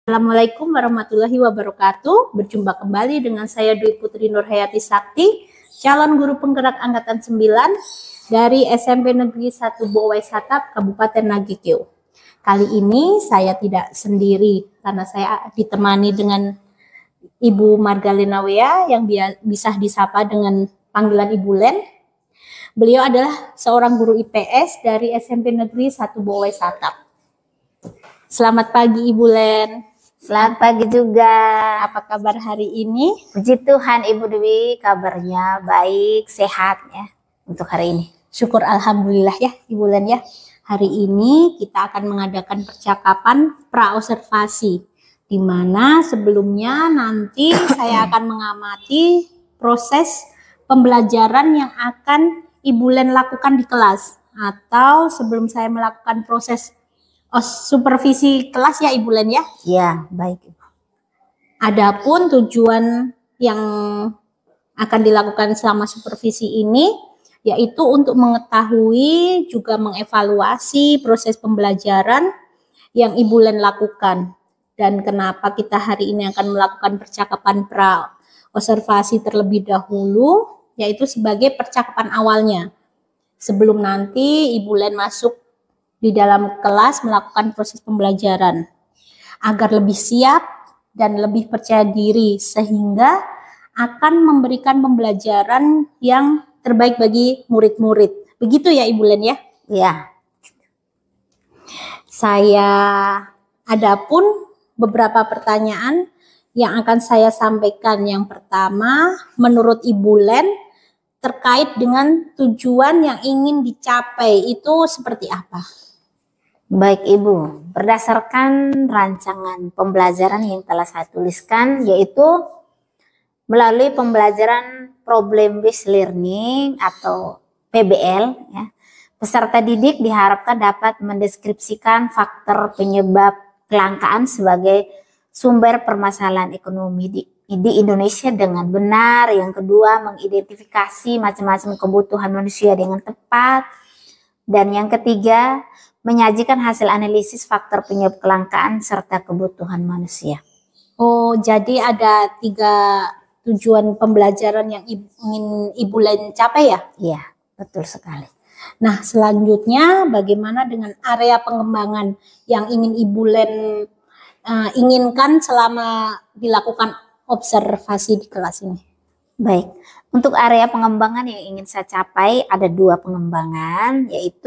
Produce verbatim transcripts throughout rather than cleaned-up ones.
Assalamualaikum warahmatullahi wabarakatuh. Berjumpa kembali dengan saya Dwi Putri Nurhayati Sakti, calon guru penggerak angkatan sembilan dari S M P Negeri satu Bowai Satap, Kabupaten Nagekeo. Kali ini saya tidak sendiri karena saya ditemani dengan Ibu Margalina Wea yang bisa disapa dengan panggilan Ibu Len. Beliau adalah seorang guru I P S dari S M P Negeri satu Bowai Satap. Selamat pagi Ibu Len. Selamat pagi juga. Apa kabar hari ini? Puji Tuhan Ibu Dwi, kabarnya baik, sehat ya untuk hari ini. Syukur alhamdulillah ya Ibu Len ya. Hari ini kita akan mengadakan percakapan pra-observasi, di mana sebelumnya nanti saya akan mengamati proses pembelajaran yang akan Ibu Len lakukan di kelas, atau sebelum saya melakukan proses Oh, supervisi kelas ya Ibu Len ya? Ya, baik. Adapun tujuan yang akan dilakukan selama supervisi ini yaitu untuk mengetahui juga mengevaluasi proses pembelajaran yang Ibu Len lakukan. Dan kenapa kita hari ini akan melakukan percakapan pra observasi terlebih dahulu, yaitu sebagai percakapan awalnya. Sebelum nanti Ibu Len masuk di dalam kelas melakukan proses pembelajaran agar lebih siap dan lebih percaya diri sehingga akan memberikan pembelajaran yang terbaik bagi murid-murid. Begitu ya Ibu Len ya? Ya. Saya ada pun beberapa pertanyaan yang akan saya sampaikan. Yang pertama, menurut Ibu Len terkait dengan tujuan yang ingin dicapai itu seperti apa? Baik Ibu, berdasarkan rancangan pembelajaran yang telah saya tuliskan, yaitu melalui pembelajaran problem based learning atau P B L, ya, peserta didik diharapkan dapat mendeskripsikan faktor penyebab kelangkaan sebagai sumber permasalahan ekonomi di, di Indonesia dengan benar. Yang kedua, mengidentifikasi macam-macam kebutuhan manusia dengan tepat. Dan yang ketiga, menyajikan hasil analisis faktor penyebab kelangkaan serta kebutuhan manusia. Oh, jadi ada tiga tujuan pembelajaran yang ingin Ibu Len capai ya? Iya, betul sekali. Nah, selanjutnya bagaimana dengan area pengembangan yang ingin Ibu Len uh, inginkan selama dilakukan observasi di kelas ini? Baik, untuk area pengembangan yang ingin saya capai ada dua pengembangan, yaitu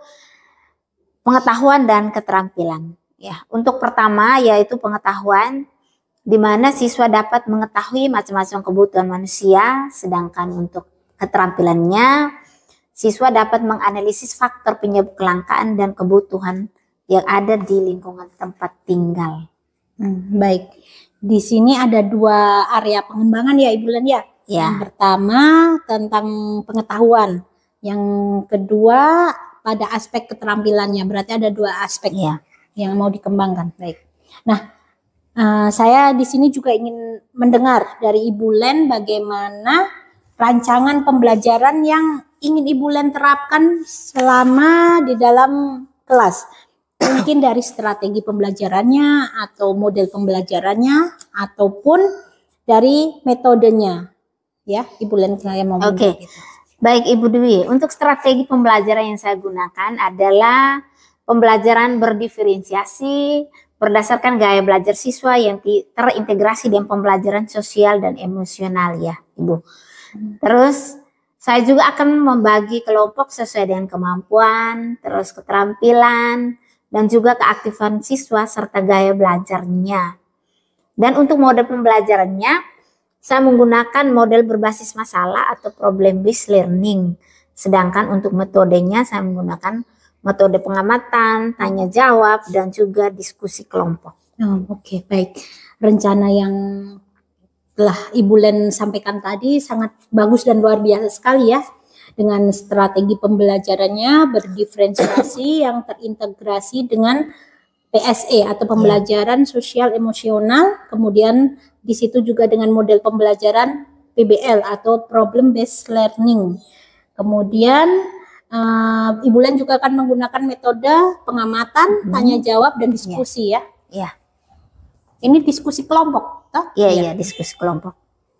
pengetahuan dan keterampilan. Ya, untuk pertama yaitu pengetahuan, di mana siswa dapat mengetahui macam-macam kebutuhan manusia, sedangkan untuk keterampilannya, siswa dapat menganalisis faktor penyebab kelangkaan dan kebutuhan yang ada di lingkungan tempat tinggal. Hmm, baik, di sini ada dua area pengembangan ya Ibu Len ya. Ya. Yang pertama tentang pengetahuan, yang kedua pada aspek keterampilannya. Berarti ada dua aspek ya yang mau dikembangkan. Baik. Nah, uh, saya di sini juga ingin mendengar dari Ibu Len bagaimana rancangan pembelajaran yang ingin Ibu Len terapkan selama di dalam kelas. Mungkin dari strategi pembelajarannya atau model pembelajarannya ataupun dari metodenya. Ya, Ibu Len saya mau Oke. Okay. Gitu. Baik Ibu Dwi, untuk strategi pembelajaran yang saya gunakan adalah pembelajaran berdiferensiasi berdasarkan gaya belajar siswa yang terintegrasi dengan pembelajaran sosial dan emosional ya Ibu. Terus saya juga akan membagi kelompok sesuai dengan kemampuan, terus keterampilan, dan juga keaktifan siswa serta gaya belajarnya. Dan untuk mode pembelajarannya, saya menggunakan model berbasis masalah atau problem based learning. Sedangkan untuk metodenya saya menggunakan metode pengamatan, tanya jawab, dan juga diskusi kelompok. Oh, Oke, okay, baik. Rencana yang telah Ibu Len sampaikan tadi sangat bagus dan luar biasa sekali ya. Dengan strategi pembelajarannya berdiferensiasi yang terintegrasi dengan P S E atau pembelajaran sosial emosional, kemudian di situ juga dengan model pembelajaran P B L atau problem based learning. Kemudian uh, Ibu Len juga akan menggunakan metode pengamatan, hmm. tanya jawab dan diskusi ya. Ya. Ini diskusi kelompok, toh? Iya, iya, diskusi kelompok.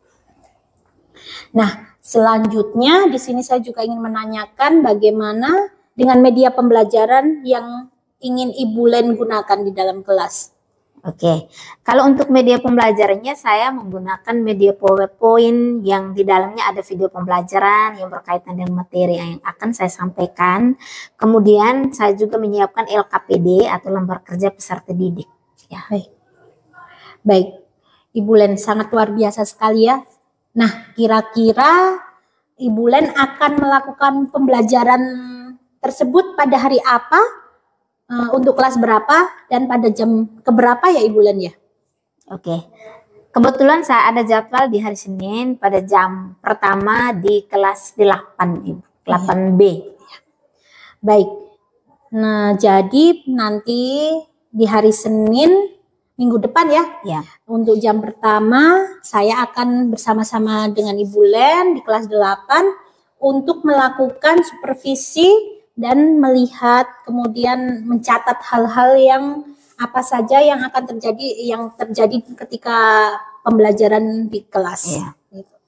Nah, selanjutnya di sini saya juga ingin menanyakan bagaimana dengan media pembelajaran yang ingin Ibu Len gunakan di dalam kelas. Oke, kalau untuk media pembelajarannya saya menggunakan media PowerPoint yang di dalamnya ada video pembelajaran yang berkaitan dengan materi yang akan saya sampaikan. Kemudian saya juga menyiapkan L K P D atau lembar kerja peserta didik. Ya. Baik, baik, Ibu Len sangat luar biasa sekali ya. Nah, kira-kira Ibu Len akan melakukan pembelajaran tersebut pada hari apa? Uh, untuk kelas berapa dan pada jam keberapa ya Ibu Len ya? Oke, kebetulan saya ada jadwal di hari Senin pada jam pertama di kelas delapan Ibu, delapan B. Ya. Baik, nah jadi nanti di hari Senin minggu depan ya, ya. Untuk jam pertama saya akan bersama-sama dengan Ibu Len di kelas delapan untuk melakukan supervisi dan melihat kemudian mencatat hal-hal yang apa saja yang akan terjadi yang terjadi ketika pembelajaran di kelas. Ya.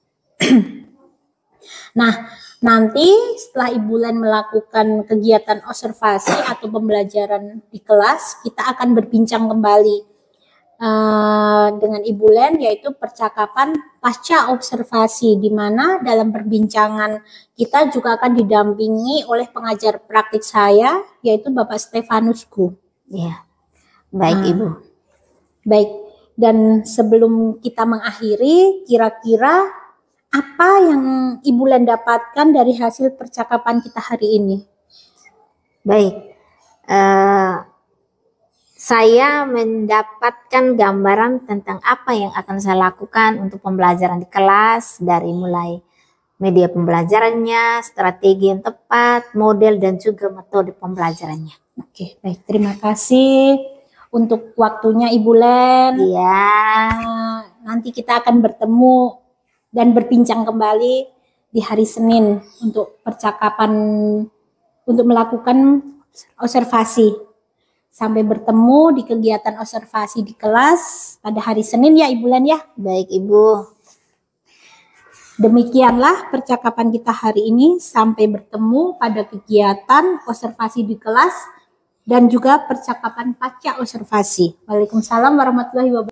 Nah, nanti setelah Ibu Len melakukan kegiatan observasi atau pembelajaran di kelas, kita akan berbincang kembali uh, dengan Ibu Len, yaitu percakapan pasca observasi, di mana dalam perbincangan kita juga akan didampingi oleh pengajar praktik saya, yaitu Bapak Stefanusku. Ya, baik nah, Ibu. Baik, dan sebelum kita mengakhiri, kira-kira apa yang Ibu Len dapatkan dari hasil percakapan kita hari ini? Baik, uh, saya mendapatkan gambaran tentang apa yang akan saya lakukan untuk pembelajaran di kelas, dari mulai media pembelajarannya, strategi yang tepat, model, dan juga metode pembelajarannya. Oke, baik. Terima kasih untuk waktunya Ibu Len. Iya. Nah, nanti kita akan bertemu dan berbincang kembali di hari Senin untuk percakapan, untuk melakukan observasi. Sampai bertemu di kegiatan observasi di kelas pada hari Senin ya Ibu Len ya. Baik Ibu. Demikianlah percakapan kita hari ini. Sampai bertemu pada kegiatan observasi di kelas dan juga percakapan pasca observasi. Waalaikumsalam warahmatullahi wabarakatuh.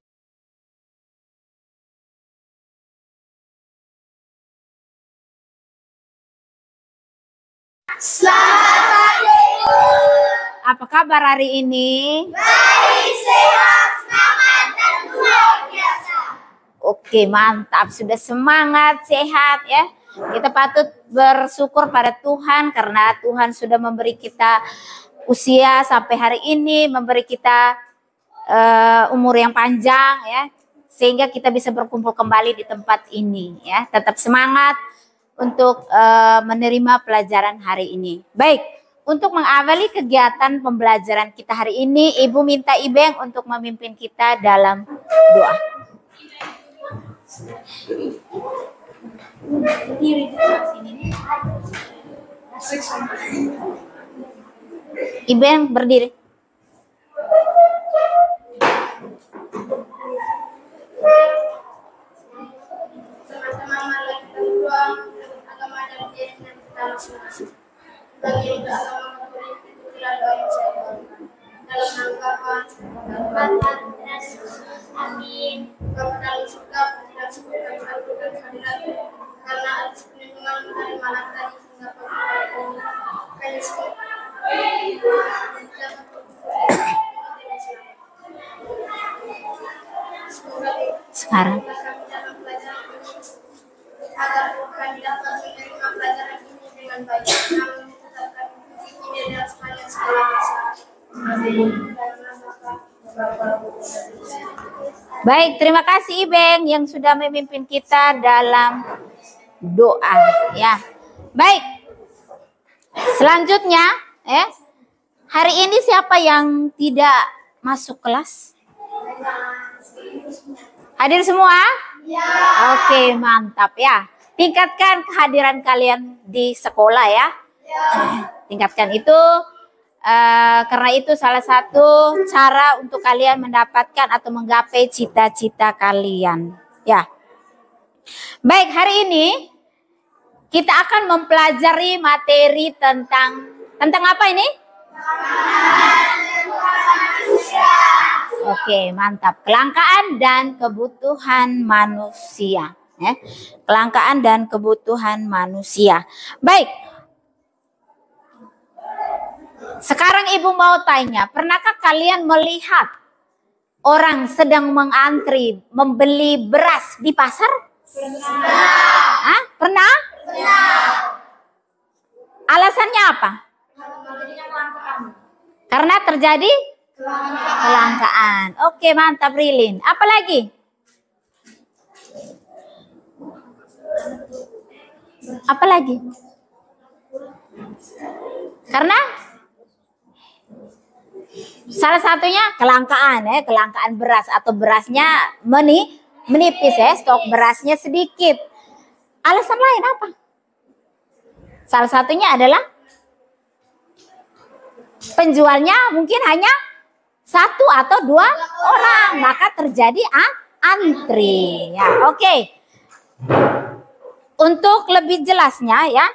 Selamat pagi. Apa kabar hari ini? Baik, sehat, semangat, dan luar biasa. Oke, mantap. Sudah semangat, sehat ya. Kita patut bersyukur pada Tuhan karena Tuhan sudah memberi kita usia sampai hari ini, memberi kita uh, umur yang panjang ya, sehingga kita bisa berkumpul kembali di tempat ini ya. Tetap semangat untuk uh, menerima pelajaran hari ini. Baik. Untuk mengawali kegiatan pembelajaran kita hari ini, Ibu minta Ibeng untuk memimpin kita dalam doa. Ibeng berdiri. Teman-teman, mari kita berdoa agama dan keyakinan kita masing-masing. Bagi untuk agama Katolik itu adalah doa yang saya bawakan. Dalam nama Bapa dan Yesus, amin. Bapa dalam surga, tidak sebut kami lakukan kehadirat-Mu, karena atas perlindungan dari malam tadi hingga pagi ini, kami semua sekarang agar kami dapat menerima pelajaran ini dengan baik. Kami tetapkan ini dalam sepanjang segala masa. Amin. Baik, terima kasih Ibeng yang sudah memimpin kita dalam doa ya. Baik. Selanjutnya, ya. Hari ini siapa yang tidak masuk kelas? Hadir semua? Ya. Oke, mantap ya. Tingkatkan kehadiran kalian di sekolah ya. Ya. Tingkatkan itu Uh, karena itu salah satu cara untuk kalian mendapatkan atau menggapai cita-cita kalian. Ya. Baik, hari ini kita akan mempelajari materi tentang tentang apa ini? Oke, mantap. Kelangkaan dan kebutuhan manusia. Ya. Kelangkaan dan kebutuhan manusia. Baik. Sekarang Ibu mau tanya, pernahkah kalian melihat orang sedang mengantri membeli beras di pasar? Pernah. Hah? Pernah? Pernah. Alasannya apa? Karena terjadi kelangkaan. kelangkaan. Oke, mantap Rilin. Apa lagi? Apa lagi? Karena salah satunya kelangkaan ya, kelangkaan beras atau berasnya meni, menipis ya, stok berasnya sedikit. Alasan lain apa? Salah satunya adalah penjualnya mungkin hanya satu atau dua orang, maka terjadi ah, antri. Ya, oke. Okay. Untuk lebih jelasnya ya,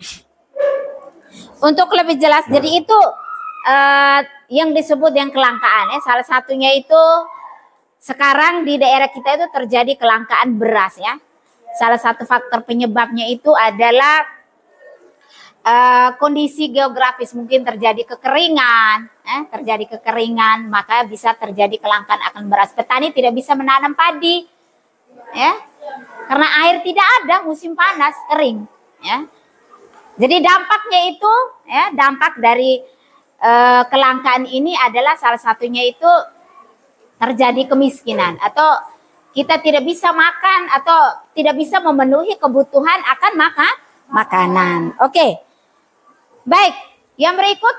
untuk lebih jelas, jadi itu uh, yang disebut yang kelangkaan ya. Salah satunya itu sekarang di daerah kita itu terjadi kelangkaan beras ya. Salah satu faktor penyebabnya itu adalah uh, kondisi geografis, mungkin terjadi kekeringan, eh, terjadi kekeringan, maka bisa terjadi kelangkaan akan beras. Petani tidak bisa menanam padi, ya, karena air tidak ada, musim panas kering, ya. Jadi dampaknya itu, ya, dampak dari uh, kelangkaan ini adalah salah satunya itu terjadi kemiskinan atau kita tidak bisa makan atau tidak bisa memenuhi kebutuhan akan maka makanan. Oke. Okay. Baik, yang berikut.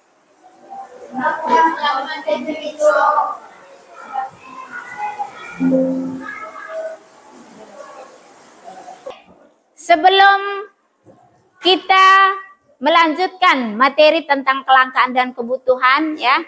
Sebelum kita melanjutkan materi tentang kelangkaan dan kebutuhan ya,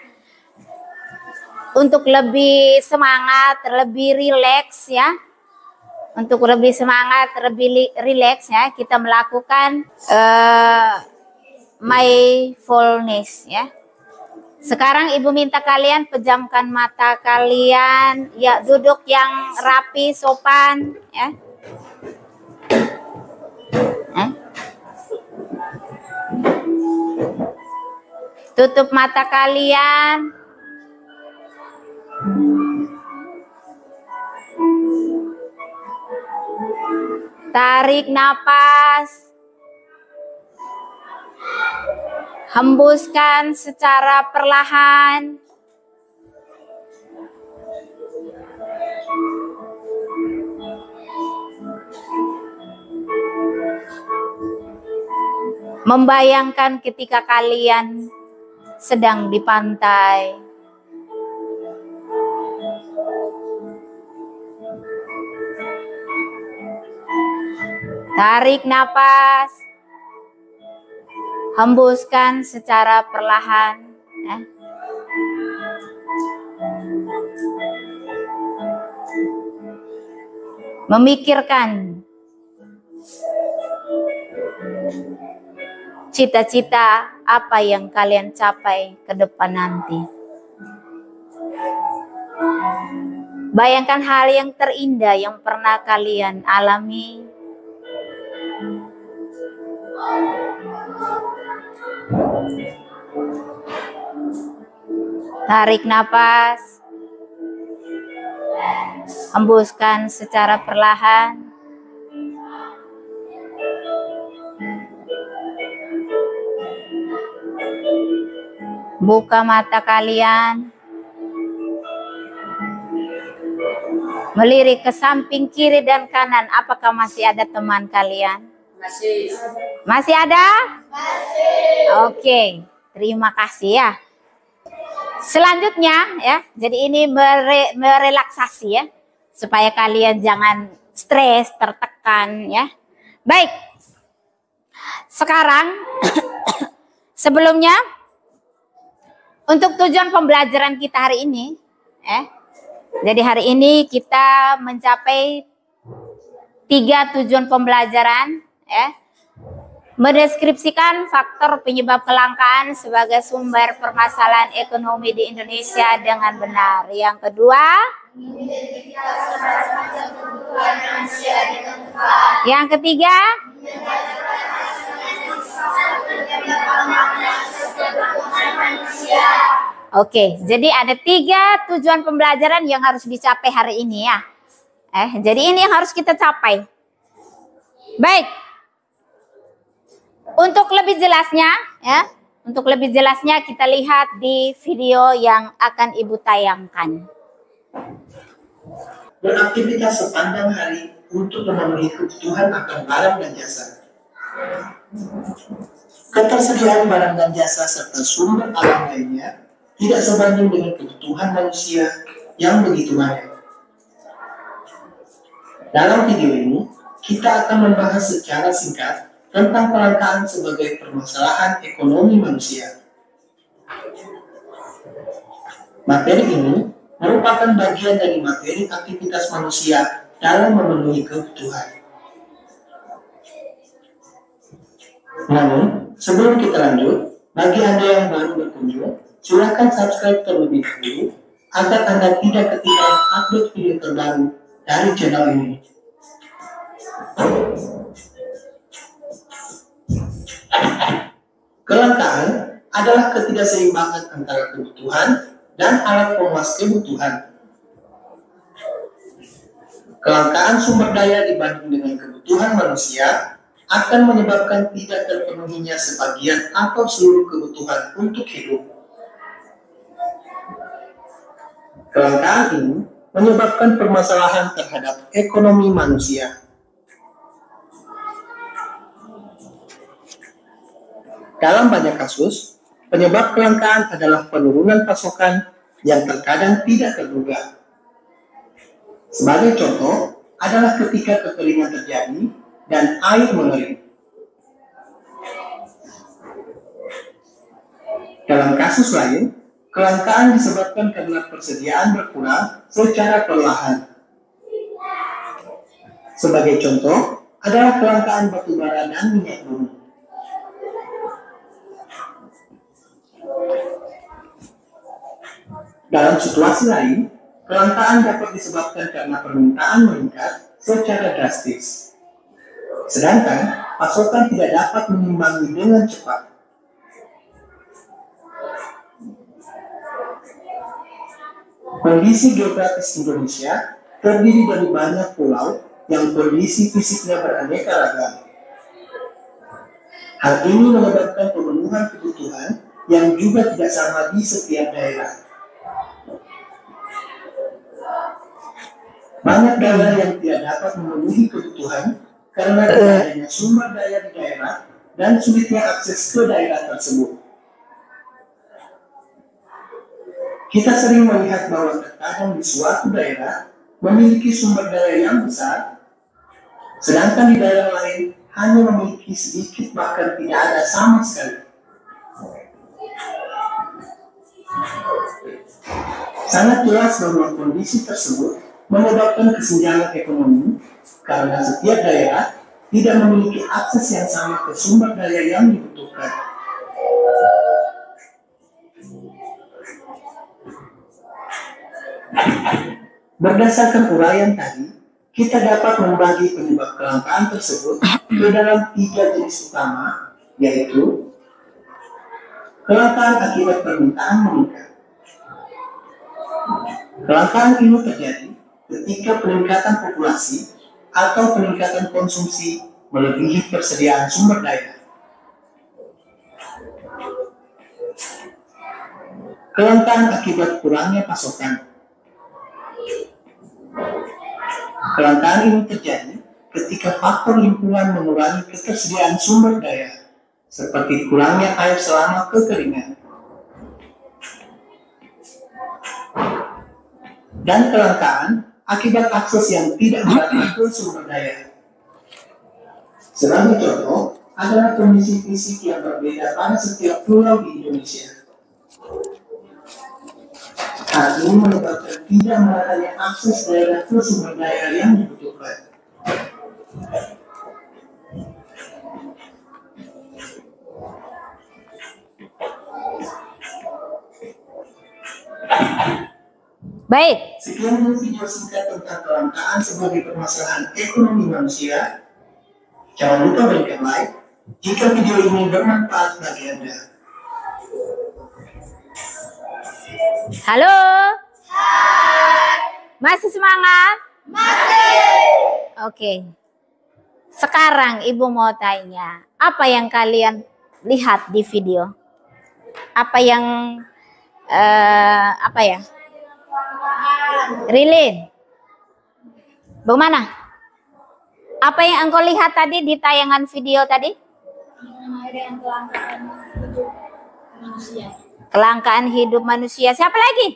untuk lebih semangat, lebih rileks ya. Untuk lebih semangat, lebih rileks ya, kita melakukan uh, mindfulness ya. Sekarang Ibu minta kalian pejamkan mata kalian, ya, duduk yang rapi, sopan ya. Eh? Tutup mata kalian. Tarik napas, hembuskan secara perlahan. Membayangkan ketika kalian sedang di pantai. Tarik napas, hembuskan secara perlahan. Ya. Memikirkan cita-cita apa yang kalian capai ke depan nanti. Bayangkan hal yang terindah yang pernah kalian alami. Tarik napas, hembuskan secara perlahan. Buka mata kalian. Melirik ke samping kiri dan kanan. Apakah masih ada teman kalian? Masih. Masih ada? Masih. Oke, terima kasih ya. Selanjutnya ya, jadi ini mere, merelaksasi ya, supaya kalian jangan stres, tertekan ya. Baik, sekarang sebelumnya Untuk tujuan pembelajaran kita hari ini, eh, jadi hari ini kita mencapai tiga tujuan pembelajaran, eh, mendeskripsikan faktor penyebab kelangkaan sebagai sumber permasalahan ekonomi di Indonesia dengan benar. Yang kedua, yang ketiga, oke, jadi ada tiga tujuan pembelajaran yang harus dicapai hari ini ya. Eh, jadi ini yang harus kita capai. Baik. Untuk lebih jelasnya, ya, untuk lebih jelasnya kita lihat di video yang akan Ibu tayangkan. Beraktivitas sepanjang hari untuk memenuhi kebutuhan akan barang dan jasa. Ketersediaan barang dan jasa serta sumber alam lainnya tidak sebanding dengan kebutuhan manusia yang begitu banyak. Dalam video ini, kita akan membahas secara singkat tentang kelangkaan sebagai permasalahan ekonomi manusia. Materi ini merupakan bagian dari materi aktivitas manusia dalam memenuhi kebutuhan. Namun, sebelum kita lanjut, bagi Anda yang baru berkunjung, silakan subscribe terlebih dahulu agar Anda tidak ketinggalan update video terbaru dari channel ini. Kelangkaan adalah ketidakseimbangan antara kebutuhan dan alat pemuas kebutuhan. Kelangkaan sumber daya dibanding dengan kebutuhan manusia akan menyebabkan tidak terpenuhinya sebagian atau seluruh kebutuhan untuk hidup. Kelangkaan ini menyebabkan permasalahan terhadap ekonomi manusia. Dalam banyak kasus, penyebab kelangkaan adalah penurunan pasokan yang terkadang tidak terduga. Sebagai contoh, adalah ketika kekeringan terjadi dan air mengering. Dalam kasus lain, kelangkaan disebabkan karena persediaan berkurang secara perlahan. Sebagai contoh, adalah kelangkaan batu bara dan minyak bumi. Dalam situasi lain, kelangkaan dapat disebabkan karena permintaan meningkat secara drastis, sedangkan pasokan tidak dapat mengimbangi dengan cepat. Kondisi geografis Indonesia terdiri dari banyak pulau yang kondisi fisiknya beraneka ragam. Hal ini menyebabkan pemenuhan kebutuhan yang juga tidak sama di setiap daerah. Banyak daerah yang tidak dapat memenuhi kebutuhan karena tidak adanya sumber daya di daerah dan sulitnya akses ke daerah tersebut. Kita sering melihat bahwa terkadang di suatu daerah memiliki sumber daya yang besar, sedangkan di daerah lain hanya memiliki sedikit bahkan tidak ada sama sekali. Sangat jelas bahwa kondisi tersebut menyebabkan kesenjangan ekonomi karena setiap daerah tidak memiliki akses yang sama ke sumber daya yang dibutuhkan. Berdasarkan uraian tadi, kita dapat membagi penyebab kelangkaan tersebut ke dalam tiga jenis utama, yaitu kelangkaan akibat permintaan meningkat. Kelangkaan ini terjadi ketika peningkatan populasi atau peningkatan konsumsi melebihi persediaan sumber daya. Kelangkaan akibat kurangnya pasokan. Kelangkaan ini terjadi ketika faktor lingkungan mengurangi ketersediaan sumber daya, seperti kurangnya air selama kekeringan. Dan kelangkaan akibat akses yang tidak merata ke sumber daya. Sebagai contoh, adalah kondisi fisik yang berbeda pada setiap pulau di Indonesia. Hal ini menyebabkan tidak meratanya akses daerah ke sumber daya yang dibutuhkan. Baik. Sekian dulu video singkat tentang kelangkaan sebagai permasalahan ekonomi manusia. Jangan lupa berikan like jika video ini bermanfaat bagi Anda. Halo. Hai. Masih semangat? Masih. Oke. Sekarang Ibu mau tanya, apa yang kalian lihat di video? Apa yang uh, apa ya? Rilin, bagaimana? Apa yang engkau lihat tadi di tayangan video tadi? Kelangkaan hidup manusia. Kelangkaan hidup manusia. Siapa lagi?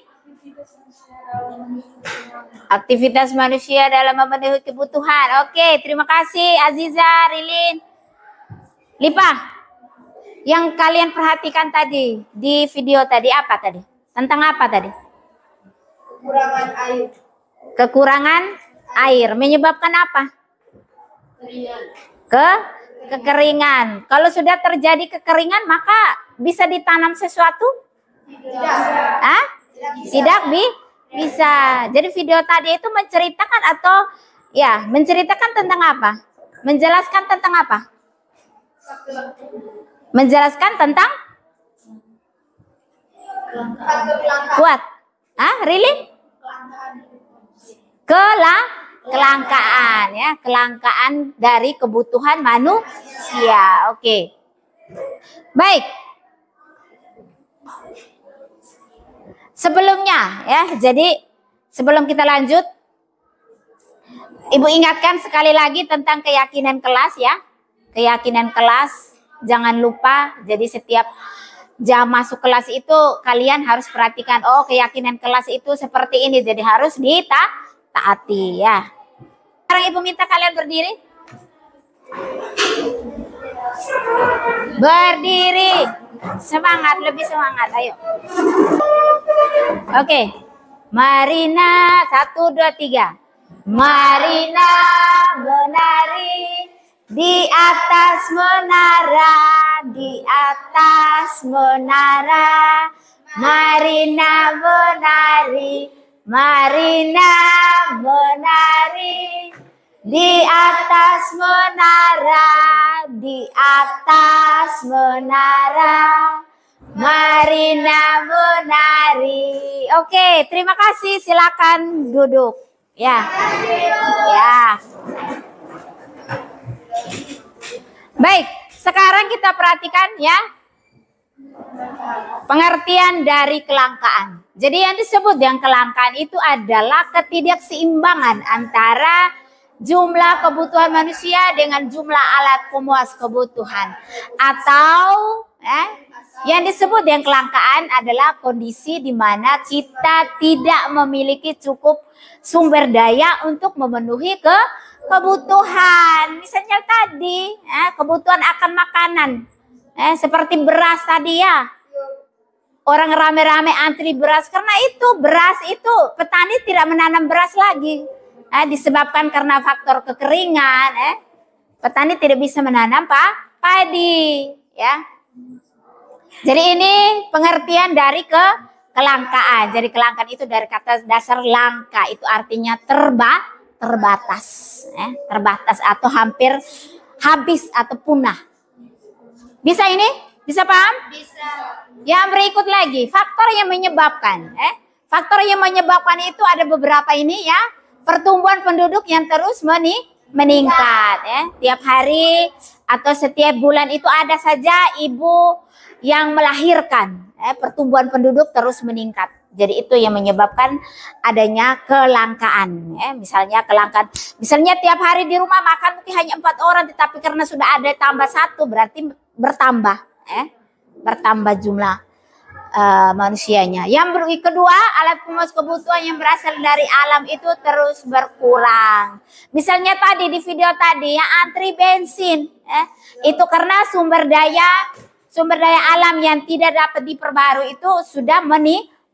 Aktivitas manusia dalam memenuhi kebutuhan. Oke, terima kasih Aziza, Rilin, Lipa. Yang kalian perhatikan tadi di video tadi apa tadi? Tentang apa tadi? Kekurangan air. Kekurangan air menyebabkan apa? Kekeringan. Ke kekeringan. Kalau sudah terjadi kekeringan, maka bisa ditanam sesuatu? Tidak. Ah? Tidak bi bisa. Jadi video tadi itu menceritakan atau ya menceritakan tentang apa? Menjelaskan tentang apa? Menjelaskan tentang kuat. Ah, really? Kelang kelangkaan ya, kelangkaan dari kebutuhan manusia. Oke. Baik. Sebelumnya ya, jadi sebelum kita lanjut, Ibu ingatkan sekali lagi tentang keyakinan kelas ya. Keyakinan kelas, jangan lupa. Jadi setiap jam masuk kelas itu kalian harus perhatikan, oh keyakinan kelas itu seperti ini, jadi harus ditaati ya. Sekarang Ibu minta kalian berdiri. Berdiri. Semangat, lebih semangat, ayo. Oke. Marina, satu, dua, tiga. Marina menari di atas menara, di atas menara. Marina menari, Marina menari di atas menara, di atas menara. Marina menari. Oke, terima kasih. Silakan duduk. Ya. Ya. Baik, sekarang kita perhatikan ya. Pengertian dari kelangkaan. Jadi yang disebut yang kelangkaan itu adalah ketidakseimbangan antara jumlah kebutuhan manusia dengan jumlah alat pemuas kebutuhan. Atau eh, yang disebut yang kelangkaan adalah kondisi di mana kita tidak memiliki cukup sumber daya untuk memenuhi ke kebutuhan. Misalnya tadi eh, kebutuhan akan makanan. Eh, seperti beras tadi ya. Orang rame-rame antri beras karena itu beras itu petani tidak menanam beras lagi. Eh, disebabkan karena faktor kekeringan, eh, petani tidak bisa menanam pak padi, ya. Jadi ini pengertian dari ke kelangkaan. Jadi kelangkaan itu dari kata dasar langka, itu artinya terba terbatas, eh, terbatas atau hampir habis atau punah. Bisa ini? Bisa paham? Bisa. Yang berikut lagi, faktor yang menyebabkan, eh, faktor yang menyebabkan itu ada beberapa ini ya. Pertumbuhan penduduk yang terus meni meningkat ya. Tiap hari atau setiap bulan itu ada saja ibu yang melahirkan. Eh, pertumbuhan penduduk terus meningkat. Jadi itu yang menyebabkan adanya kelangkaan. Eh, misalnya kelangkaan. Misalnya tiap hari di rumah makan mungkin hanya empat orang, tetapi karena sudah ada tambah satu berarti bertambah. Eh, bertambah jumlah uh, manusianya. Yang kedua, alat pemuas kebutuhan yang berasal dari alam itu terus berkurang. Misalnya tadi di video tadi yang antri bensin, eh, itu karena sumber daya sumber daya alam yang tidak dapat diperbarui itu sudah meni,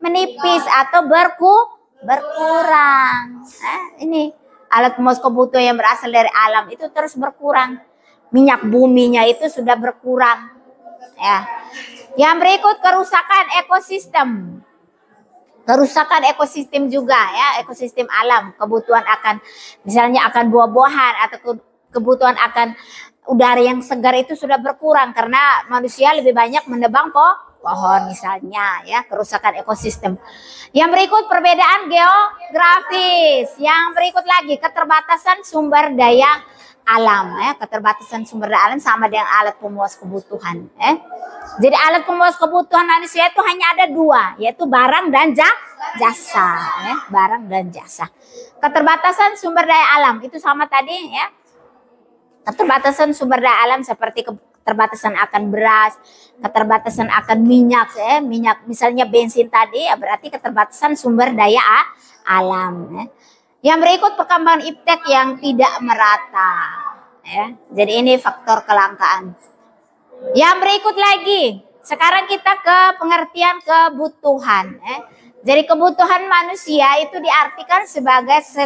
menipis atau berku berkurang. Eh, ini alat pemuas kebutuhan yang berasal dari alam itu terus berkurang. Minyak buminya itu sudah berkurang. Ya. Yang berikut kerusakan ekosistem. Kerusakan ekosistem juga ya, ekosistem alam. Kebutuhan akan misalnya akan buah-buahan atau kebutuhan akan udara yang segar itu sudah berkurang karena manusia lebih banyak menebang po pohon misalnya ya, kerusakan ekosistem. Yang berikut perbedaan geografis. Yang berikut lagi keterbatasan sumber daya alam ya, keterbatasan sumber daya alam sama dengan alat pemuas kebutuhan eh. Jadi alat pemuas kebutuhan manusia itu hanya ada dua, yaitu barang dan jasa ya, barang dan jasa. Keterbatasan sumber daya alam itu sama tadi ya. Keterbatasan sumber daya alam seperti keterbatasan akan beras, keterbatasan akan minyak ya, minyak misalnya bensin tadi ya, berarti keterbatasan sumber daya alam ya. Yang berikut perkembangan iptek yang tidak merata ya. Jadi ini faktor kelangkaan. Yang berikut lagi, sekarang kita ke pengertian kebutuhan ya. Jadi kebutuhan manusia itu diartikan sebagai se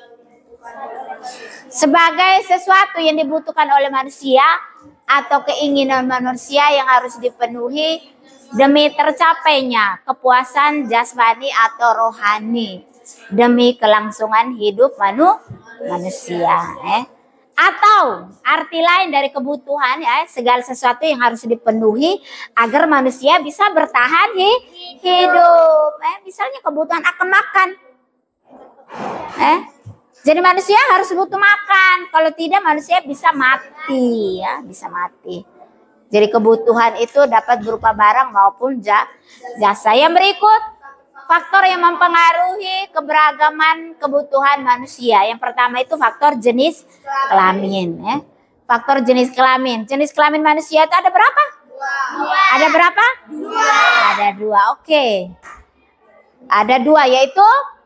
sebagai sesuatu yang dibutuhkan oleh manusia atau keinginan manusia yang harus dipenuhi demi tercapainya kepuasan jasmani atau rohani, demi kelangsungan hidup manu, manusia eh. Atau arti lain dari kebutuhan ya, segala sesuatu yang harus dipenuhi agar manusia bisa bertahan hi, hidup eh. Misalnya kebutuhan akan makan eh. Jadi manusia harus butuh makan, kalau tidak manusia bisa mati ya, bisa mati. Jadi kebutuhan itu dapat berupa barang maupun jasa. Yang berikut faktor yang mempengaruhi keberagaman kebutuhan manusia. Yang pertama itu faktor jenis kelamin ya. Faktor jenis kelamin. Jenis kelamin manusia itu ada berapa? Dua. Ada berapa? Dua. Ada dua. Oke. Okay. Ada dua yaitu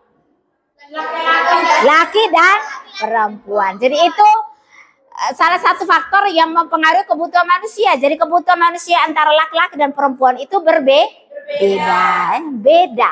laki dan perempuan. Jadi itu salah satu faktor yang mempengaruhi kebutuhan manusia. Jadi kebutuhan manusia antara laki-laki dan perempuan itu berbeda. Beda. Beda.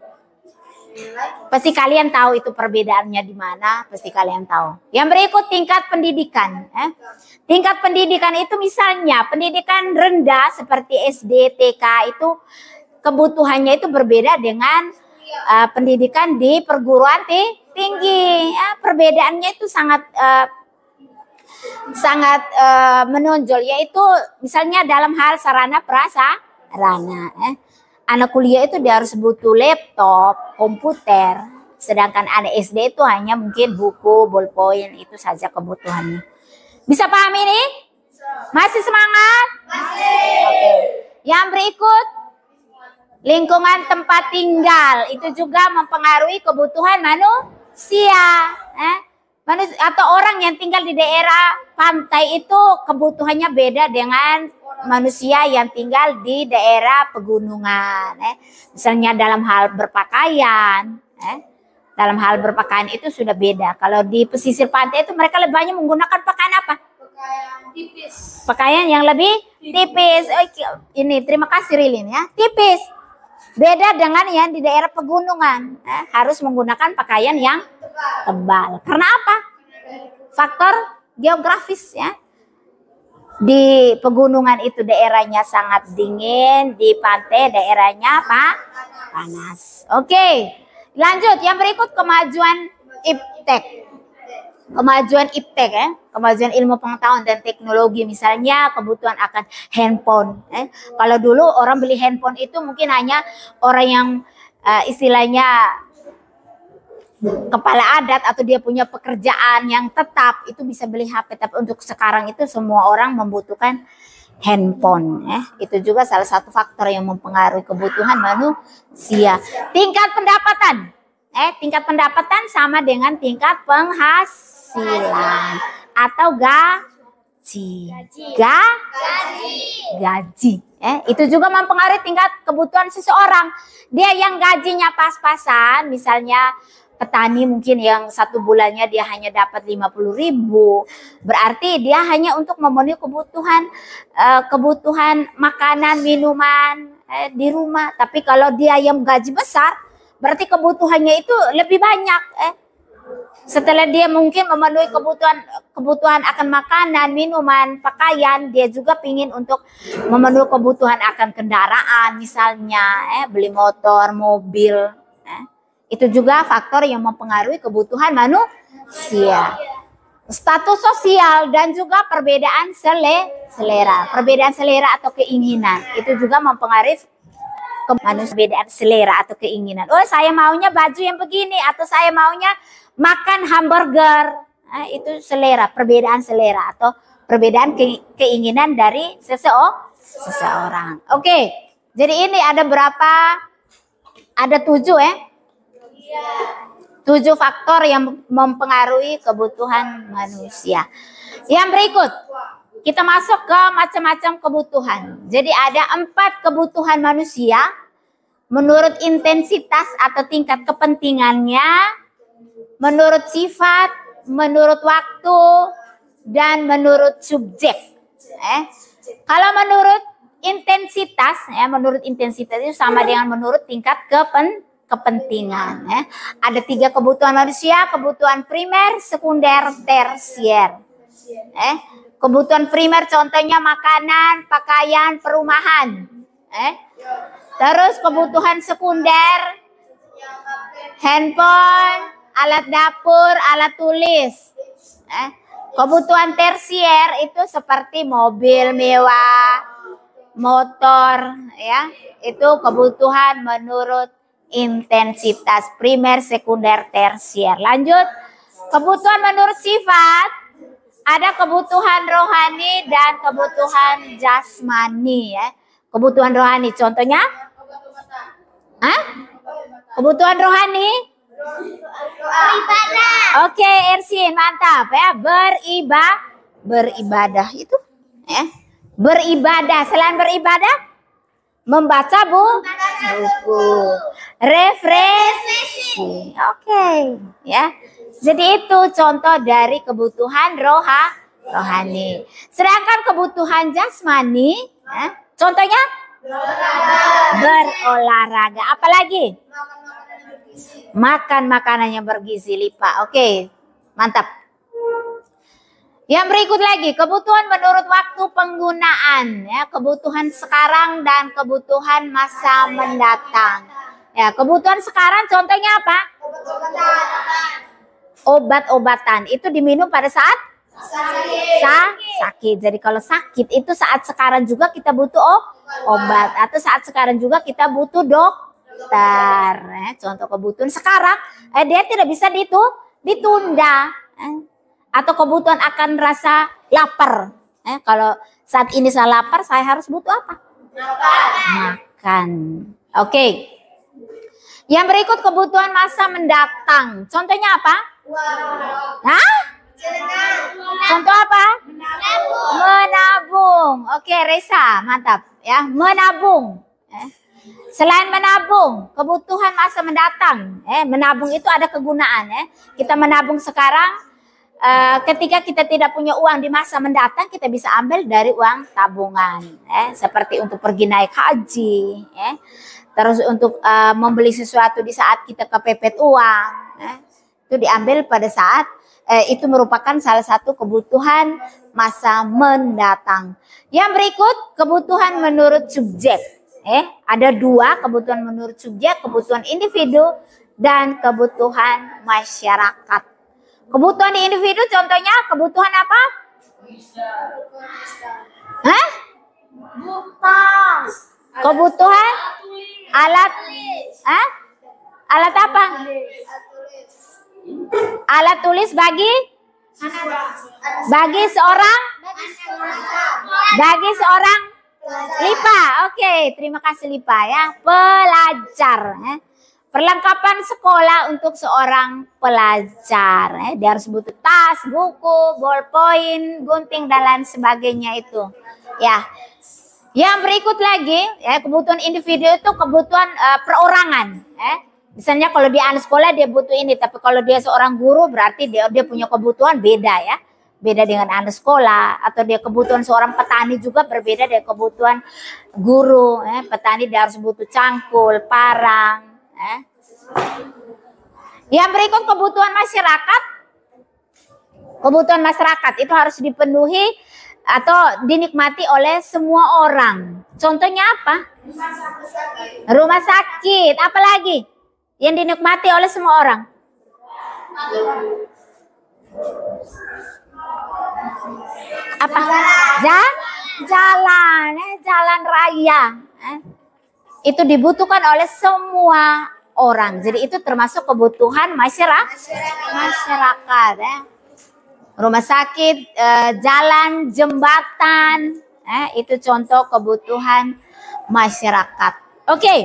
Pasti kalian tahu itu perbedaannya di mana. Pasti kalian tahu. Yang berikut tingkat pendidikan. Eh. Tingkat pendidikan itu misalnya pendidikan rendah seperti S D, T K itu kebutuhannya itu berbeda dengan Uh, pendidikan di perguruan tinggi ya, perbedaannya itu sangat uh, sangat uh, menonjol, yaitu misalnya dalam hal sarana prasarana eh. Anak kuliah itu dia harus butuh laptop, komputer, sedangkan anak S D itu hanya mungkin buku, ballpoint, itu saja kebutuhannya. Bisa paham ini? Masih semangat? Masih. Oke. Yang berikut lingkungan tempat tinggal itu juga mempengaruhi kebutuhan manusia. Eh? Manusia atau orang yang tinggal di daerah pantai itu kebutuhannya beda dengan manusia yang tinggal di daerah pegunungan. Eh? Misalnya dalam hal berpakaian. Eh? Dalam hal berpakaian itu sudah beda. Kalau di pesisir pantai itu mereka lebih banyak menggunakan pakaian apa? Pakaian tipis. Pakaian yang lebih tipis. Oh, ini terima kasih Rilin ya. Tipis. Beda dengan yang di daerah pegunungan, eh, harus menggunakan pakaian yang tebal. Karena apa? Faktor geografis ya. Di pegunungan itu daerahnya sangat dingin, di pantai daerahnya apa? Panas. Oke, lanjut. Yang berikut kemajuan iptek. Kemajuan iptek ya, kemajuan ilmu pengetahuan dan teknologi, misalnya kebutuhan akan handphone. Eh. Kalau dulu orang beli handphone itu mungkin hanya orang yang uh, istilahnya kepala adat atau dia punya pekerjaan yang tetap itu bisa beli H P. Tapi untuk sekarang itu semua orang membutuhkan handphone. Eh. Itu juga salah satu faktor yang mempengaruhi kebutuhan manusia. Tingkat pendapatan. Eh, tingkat pendapatan sama dengan tingkat penghasilan atau gaji. Ga? Gaji. Gaji. Eh, itu juga mempengaruhi tingkat kebutuhan seseorang. Dia yang gajinya pas-pasan, misalnya petani mungkin yang satu bulannya dia hanya dapat lima puluh ribu. Berarti dia hanya untuk memenuhi kebutuhan uh, kebutuhan makanan, minuman, eh, di rumah. Tapi kalau dia yang gaji besar, berarti kebutuhannya itu lebih banyak. Eh. Setelah dia mungkin memenuhi kebutuhan kebutuhan akan makanan, minuman, pakaian, dia juga ingin untuk memenuhi kebutuhan akan kendaraan, misalnya eh, beli motor, mobil. Eh. Itu juga faktor yang mempengaruhi kebutuhan manusia. Status sosial dan juga perbedaan sele, selera. Perbedaan selera atau keinginan. Itu juga mempengaruhi ke manusia, perbedaan selera atau keinginan. Oh, saya maunya baju yang begini atau saya maunya makan hamburger. Nah, itu selera, perbedaan selera atau perbedaan ke, keinginan dari seseo, seseorang. Oke, jadi ini ada berapa? Ada tujuh ya? Tujuh faktor yang mempengaruhi kebutuhan manusia. Yang berikut, kita masuk ke macam-macam kebutuhan. Jadi ada empat kebutuhan manusia menurut intensitas atau tingkat kepentingannya, menurut sifat, menurut waktu, dan menurut subjek. Eh, kalau menurut intensitas, ya menurut intensitas itu sama dengan menurut tingkat kepentingan. kepentingan. Eh. Ada tiga kebutuhan manusia, kebutuhan primer, sekunder, tersier. Eh. Kebutuhan primer contohnya makanan, pakaian, perumahan. Eh. Terus kebutuhan sekunder, handphone, alat dapur, alat tulis. Eh. Kebutuhan tersier itu seperti mobil mewah, motor, ya. Itu kebutuhan menurut intensitas primer, sekunder, tersier. Lanjut, kebutuhan menurut sifat, ada kebutuhan rohani dan kebutuhan jasmani ya. Kebutuhan rohani contohnya? Hah? Kebutuhan rohani? Beribadah. Oke, Ersin, mantap ya. Beribadah, beribadah itu ya. Beribadah, selain beribadah membaca bu, buku, refleksi. Oke, okay. Ya. Jadi itu contoh dari kebutuhan roha, rohani. Sedangkan kebutuhan jasmani, ya, contohnya berolahraga. Apalagi? Makan makanan yang bergizi lipat. Oke, okay. Mantap. Yang berikut lagi, kebutuhan menurut waktu penggunaan, ya, kebutuhan sekarang dan kebutuhan masa mendatang. Ya, kebutuhan sekarang contohnya apa? Obat-obatan. Itu diminum pada saat sakit. Sa sakit. Jadi kalau sakit itu saat sekarang juga kita butuh oh, obat atau saat sekarang juga kita butuh dokter. Ya, contoh kebutuhan sekarang, eh, dia tidak bisa ditu ditunda. Eh. Atau kebutuhan akan rasa lapar. Eh, kalau saat ini saya lapar, saya harus butuh apa? Makan. Makan. Oke. Okay. Yang berikut kebutuhan masa mendatang. Contohnya apa? Wow. Hah? Contoh apa? Menabung. Menabung. Oke, okay, Reza, mantap. Ya, menabung. Eh. Selain menabung, kebutuhan masa mendatang. Eh, menabung itu ada kegunaan. Eh. Kita menabung sekarang. Uh, ketika kita tidak punya uang di masa mendatang, kita bisa ambil dari uang tabungan, eh, seperti untuk pergi naik haji, eh, terus untuk uh, membeli sesuatu di saat kita kepepet uang, eh, itu diambil pada saat eh, itu merupakan salah satu kebutuhan masa mendatang. Yang berikut kebutuhan menurut subjek, eh, ada dua kebutuhan menurut subjek, kebutuhan individu dan kebutuhan masyarakat. Kebutuhan di individu contohnya kebutuhan apa? Hah? Kebutuhan alat, hah? Alat apa? Alat tulis bagi bagi seorang bagi seorang Lipa. Oke, terima kasih Lipa ya. Pelajar. Eh. Perlengkapan sekolah untuk seorang pelajar. Eh. Dia harus butuh tas, buku, ballpoint, gunting dan lain sebagainya itu. Ya. Yang berikut lagi, ya, kebutuhan individu itu kebutuhan uh, perorangan. Eh. Misalnya kalau dia anak sekolah dia butuh ini, tapi kalau dia seorang guru berarti dia dia punya kebutuhan beda ya. beda dengan anak sekolah, atau dia kebutuhan seorang petani juga berbeda dengan kebutuhan guru. Eh. Petani dia harus butuh cangkul, parang. Eh. Yang berikut kebutuhan masyarakat. Kebutuhan masyarakat itu harus dipenuhi atau dinikmati oleh semua orang. Contohnya apa? Rumah sakit. Apa lagi yang dinikmati oleh semua orang? Apa? Ja? Jalan, eh, jalan raya. Eh. Itu dibutuhkan oleh semua orang. Jadi itu termasuk kebutuhan masyarakat. Masyarakat. Eh. Rumah sakit, eh, jalan, jembatan. Eh, itu contoh kebutuhan masyarakat. Oke. Okay.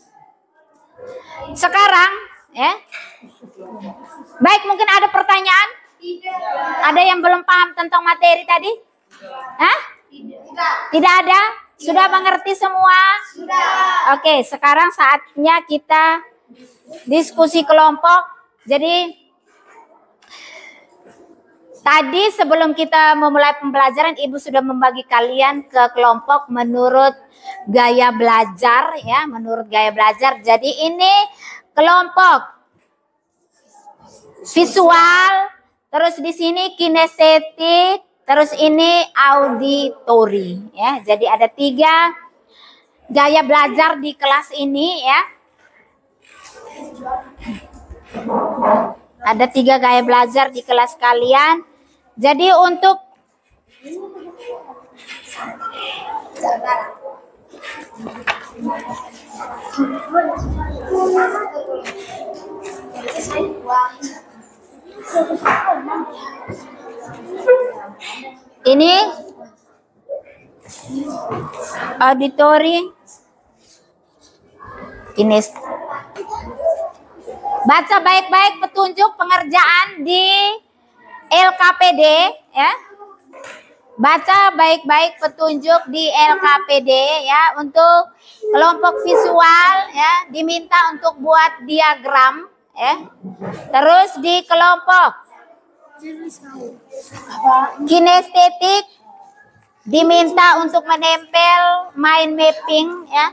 Sekarang, ya. Baik, mungkin ada pertanyaan? Ada yang belum paham tentang materi tadi? Hah? Tidak ada? Sudah mengerti semua? Sudah. Oke, sekarang saatnya kita diskusi kelompok. Jadi tadi sebelum kita memulai pembelajaran, Ibu sudah membagi kalian ke kelompok menurut gaya belajar, ya, menurut gaya belajar. Jadi ini kelompok visual, terus di sini kinestetik, terus ini auditori, ya. Jadi ada tiga gaya belajar di kelas ini, ya. Ada tiga gaya belajar di kelas kalian. Jadi untuk ini auditori, ini baca baik-baik petunjuk pengerjaan di L K P D, ya. Baca baik-baik petunjuk di L K P D, ya. Untuk kelompok visual, ya, diminta untuk buat diagram, ya. Terus di kelompok kinestetik diminta untuk menempel mind mapping, ya.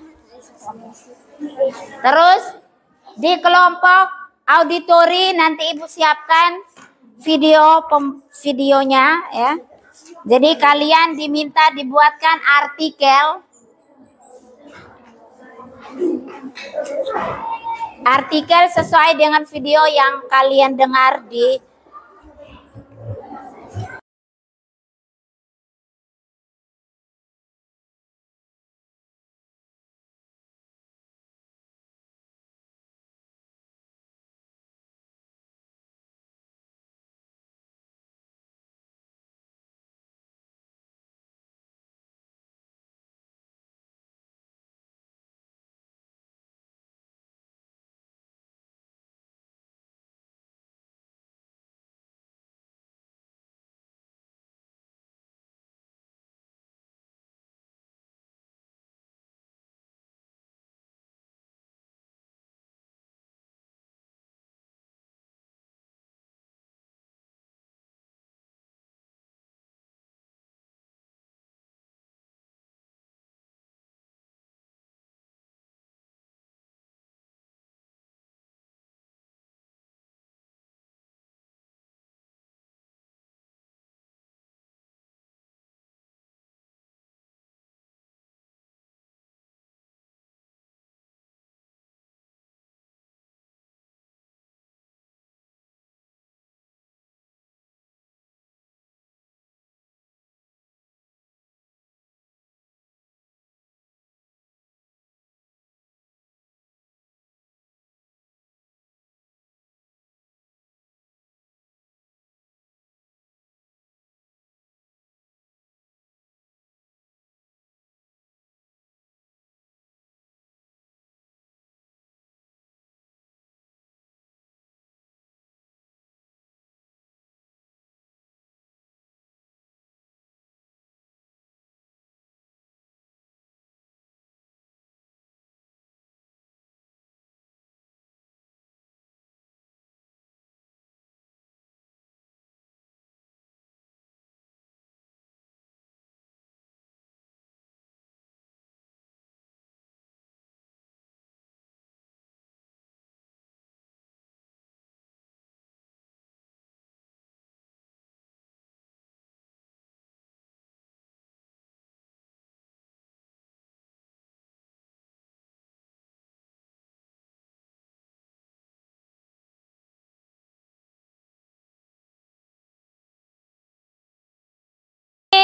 Terus di kelompok auditori nanti Ibu siapkan video pem, videonya, ya. Jadi kalian diminta dibuatkan artikel artikel sesuai dengan video yang kalian dengar di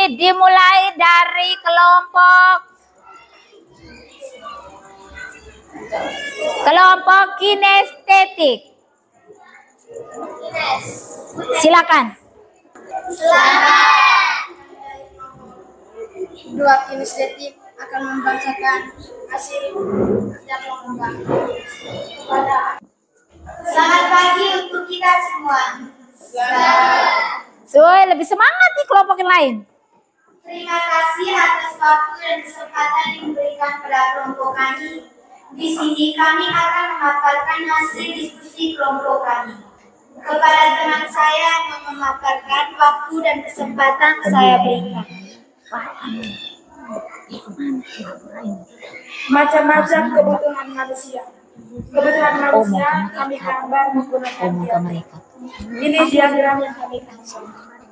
dimulai dari kelompok kelompok kinestetik. Silakan. Dua kinestetik akan membacakan hasil yang mengembang. Selamat pagi untuk kita semua. So, lebih semangat nih kelompok yang lain. Terima kasih atas waktu dan kesempatan yang diberikan pada kelompok kami. Di sini kami akan memaparkan hasil diskusi kelompok kami. Kepada teman saya yang memaparkan waktu dan kesempatan saya berikan. Macam-macam kebutuhan manusia. Kebutuhan manusia kami gambar menggunakan diagram. Ini diagram yang kami gambar.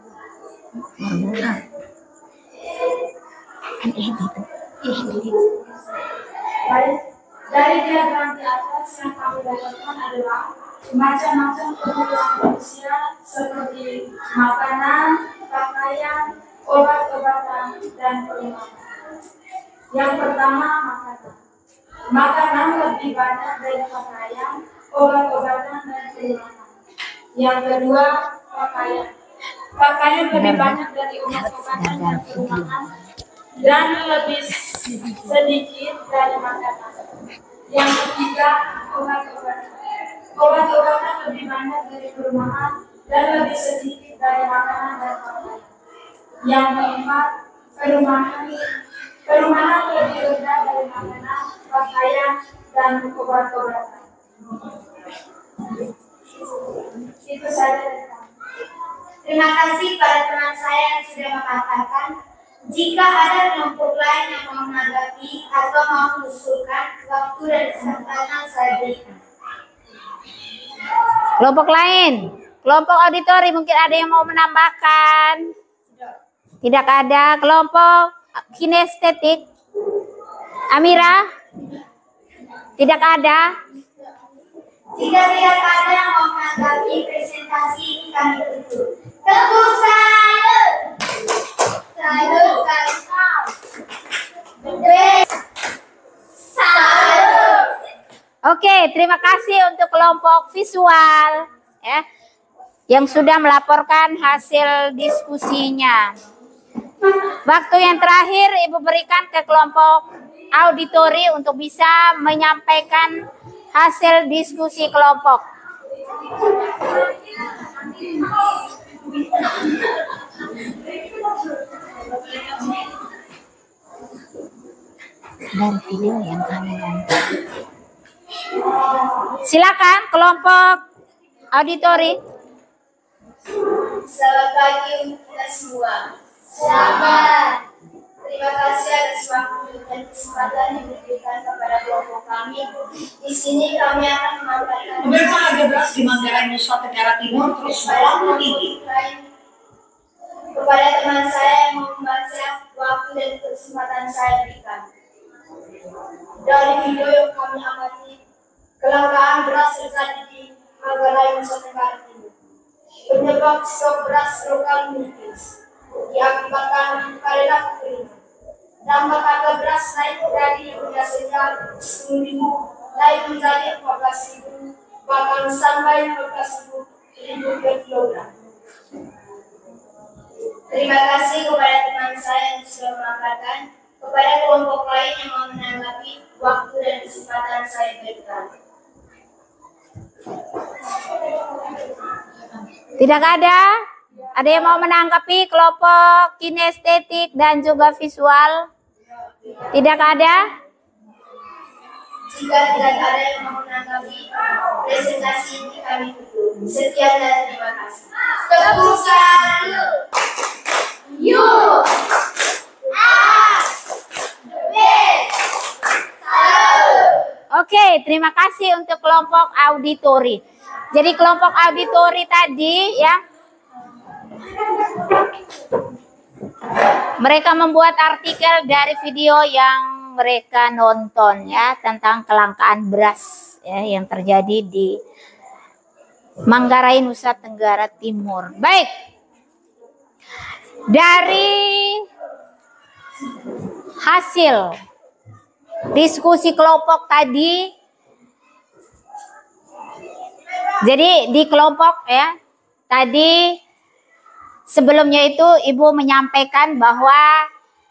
Baik, dari diagram di atas yang kami dapatkan adalah macam-macam kebutuhan manusia seperti makanan, pakaian, obat-obatan, dan perumahan. Yang pertama, makanan. Makanan lebih banyak dari pakaian, obat-obatan, dan perumahan. Yang kedua, pakaian. Pakaian lebih banyak dari obat-obatan dan perumahan, dan lebih sedikit dari makanan. Yang ketiga, obat-obatan. Obat-obatan lebih banyak dari perumahan, dan lebih sedikit dari makanan dan pakaian. Yang keempat, perumahan. Perumahan lebih rendah dari makanan, pakaian, dan obat-obatan. Itu saja dari kami. Terima kasih pada teman saya yang sudah mengatakan. Jika ada kelompok lain yang mau menanggapi atau mau mengusulkan, waktu dan kesempatan saya berikan. Kelompok lain, kelompok auditori mungkin ada yang mau menambahkan? Tidak ada. Kelompok kinestetik, Amira? Tidak ada. Jika tidak ada yang mau menanggapi presentasi ini, kami tutup. Tepuk salut. Salut, salut. Salut. Oke, terima kasih untuk kelompok visual ya, yang sudah melaporkan hasil diskusinya. Waktu yang terakhir Ibu berikan ke kelompok auditori untuk bisa menyampaikan hasil diskusi kelompok. Dan video yang kami nonton. Silakan kelompok auditori. Selamat pagi untuk kita semua. Selamat. Terima kasih atas waktu dan kesempatan yang diberikan kepada kelompok kami. Di sini kami akan memaparkan Pemirsa harga beras di Manggarai, Nusa Tenggara Timur terus melambung tinggi. Kepada teman saya yang mau membaca, waktu dan kesempatan saya berikan. Dari video yang kami amati, kelangkaan beras terjadi di Manggarai, Nusa Tenggara Timur. Penyebab stok beras lokal menipis diakibatkan karena kekeringan. Dampak harga beras naik dari yang biasanya sepuluh ribu naik menjadi empat belas ribu, bahkan sampai lima belas ribu per kilogram. Terima kasih kepada teman saya yang sudah memaparkan. Kepada kelompok lain yang mau menanggapi, waktu dan kesempatan saya berikan. Tidak ada? Ada yang mau menanggapi kelompok kinestetik dan juga visual? Tidak ada? Jika tidak ada yang mau menanggapi presentasi ini, kami tutup. Sekian dan terima kasih. Tepuk salut. Yuk. Ah. Oke, terima kasih untuk kelompok auditori. Jadi kelompok auditori tadi ya, mereka membuat artikel dari video yang mereka nonton ya tentang kelangkaan beras ya yang terjadi di Manggarai, Nusa Tenggara Timur. Baik. Dari hasil diskusi kelompok tadi. Jadi di kelompok ya, tadi sebelumnya itu Ibu menyampaikan bahwa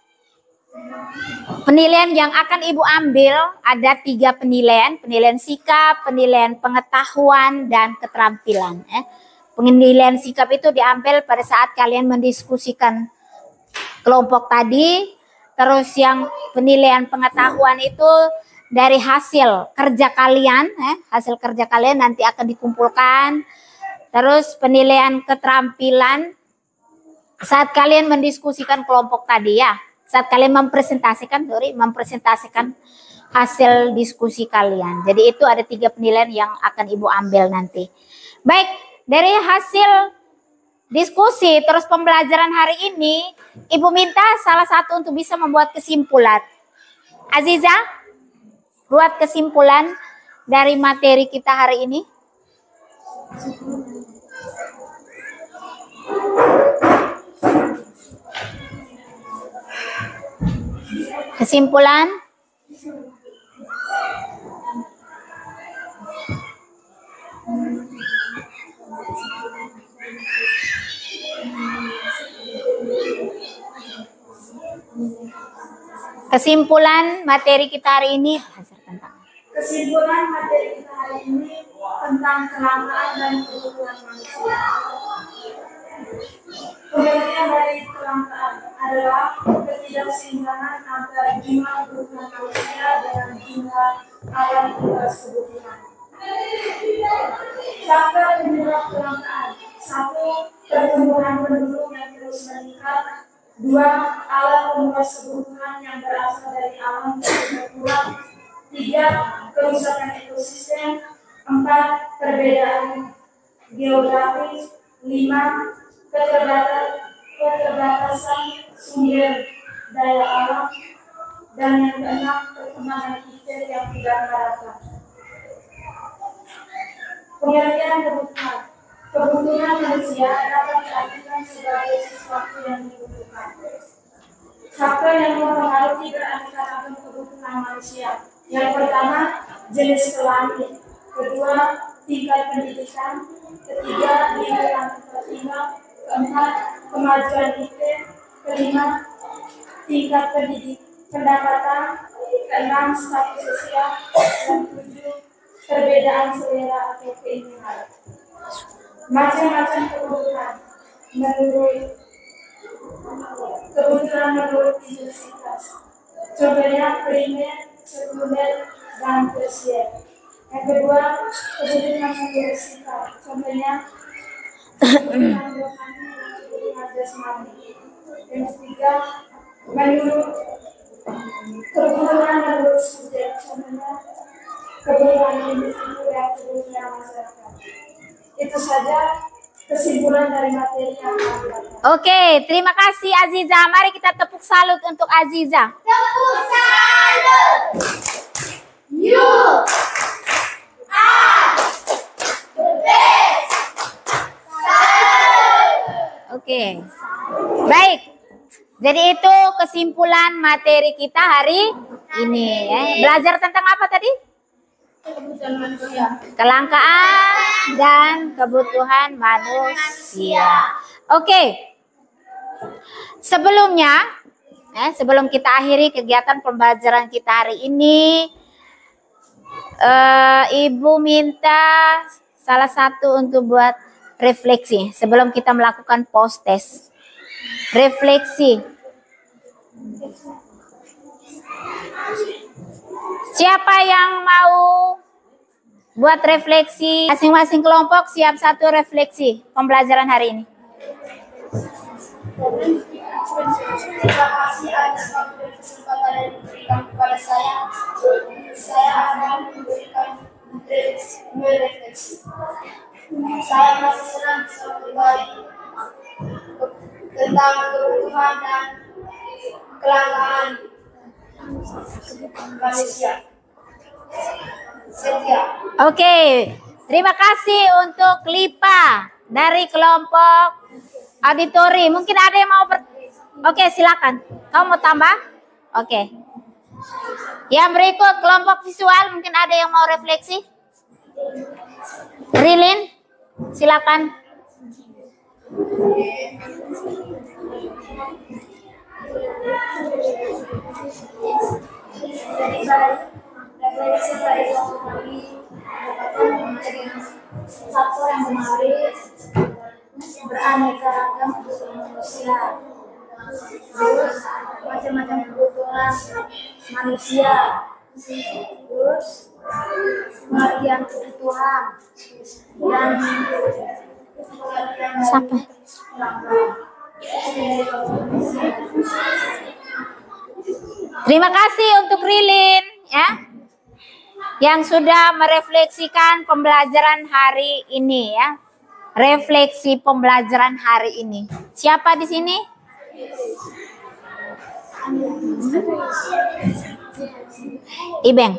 penilaian yang akan Ibu ambil ada tiga penilaian, penilaian sikap, penilaian pengetahuan, dan keterampilan. Eh. Penilaian sikap itu diambil pada saat kalian mendiskusikan kelompok tadi. Terus yang penilaian pengetahuan itu dari hasil kerja kalian, eh, hasil kerja kalian nanti akan dikumpulkan. Terus penilaian keterampilan saat kalian mendiskusikan kelompok tadi ya, saat kalian mempresentasikan, sorry, mempresentasikan hasil diskusi kalian. Jadi itu ada tiga penilaian yang akan Ibu ambil nanti. Baik, dari hasil diskusi terus pembelajaran hari ini, Ibu minta salah satu untuk bisa membuat kesimpulan. Aziza, buat kesimpulan dari materi kita hari ini. Kesimpulan. Kesimpulan materi kita hari ini. Kesimpulan materi kita hari ini tentang kelangkaan dan kebutuhan manusia. Pengertian dari kelangkaan adalah ketidakseimbangan antara jumlah kebutuhan manusia dengan jumlah alam bebas kebutuhan. Faktor penyebab kelangkaan: satu, pertumbuhan penduduk yang terus meningkat. Dua, alam meluas kebutuhan yang berasal dari alam yang berkurang. Tiga, kerusakan ekosistem. Empat, perbedaan geografis. Lima, keterbatasan, keterbatasan sumber daya alam. Dan yang keenam, perkembangan iklim yang tidak merata. Pengertian kebutuhan. Kebutuhan manusia dapat diartikan sebagai sesuatu yang dibutuhkan. Faktor yang mempengaruhi beraneka ragam kebutuhan manusia. Yang pertama, jenis kelamin. Kedua, tingkat pendidikan. Ketiga, lingkungan tempat tinggal. Keempat, kemajuan iklim. Kelima, tingkat pendidik pendapatan. Keenam, status sosial. Dan tujuh, perbedaan selera atau keinginan. Macam-macam kebutuhan menurut kebutuhan menurut intensitas. Contohnya primer, sekunder, dan tersier. Yang kedua, kebutuhan menurut sifat. Contohnya kebutuhan rohani dan kebutuhan jasmani. Yang ketiga, menurut kebutuhan menurut subjek. Contohnya kebutuhan individu dan kebutuhan masyarakat. Itu saja kesimpulan dari materi yang kami dapat. Oke, terima kasih Aziza. Mari kita tepuk salut untuk Aziza. Tepuk salut. You are the best. Salut. Oke. Baik. Jadi itu kesimpulan materi kita hari ini. Ya. Belajar tentang apa tadi? Kebutuhan manusia. Kelangkaan dan kebutuhan manusia. Oke. Sebelumnya, eh, sebelum kita akhiri kegiatan pembelajaran kita hari ini, eh, Ibu minta salah satu untuk buat refleksi sebelum kita melakukan post test. Refleksi. Siapa yang mau buat refleksi? Masing-masing kelompok siap satu refleksi pembelajaran hari ini. Terima kasih atas waktu dan kesempatan yang diberikan kepada saya. Saya akan memberikan refleksi. Saya masih senang bisa berbagi tentang kebutuhan dan kelangkaan manusia. Setia. Oke, terima kasih untuk Lipa dari kelompok auditori. Mungkin ada yang mau ber Oke, silakan. Kamu mau tambah? Oke. Yang berikut kelompok visual, mungkin ada yang mau refleksi? Rilin, silakan. Refleksi dari kami menjadi faktor yang menarik beraneka ragam untuk manusia. Terus macam-macam kebutuhan manusia. Terus pengertian kebutuhan dan Sampai. Terima kasih untuk Rilin ya, yang sudah merefleksikan pembelajaran hari ini ya. Refleksi pembelajaran hari ini. Siapa di sini? Ibeng.